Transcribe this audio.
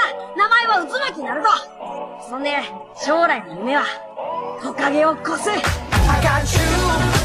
名前は渦巻きなると。そんで、将来の夢は、トカゲを越す。I got you.